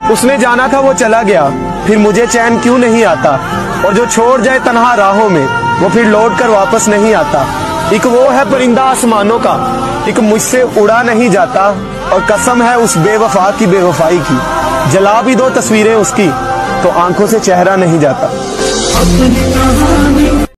उसने जाना था वो चला गया, फिर मुझे चैन क्यों नहीं आता। और जो छोड़ जाए तन्हा राहों में, वो फिर लौट कर वापस नहीं आता। एक वो है परिंदा आसमानों का, एक मुझसे उड़ा नहीं जाता। और कसम है उस बेवफा की बेवफाई की, जला भी दो तस्वीरें उसकी तो आंखों से चेहरा नहीं जाता।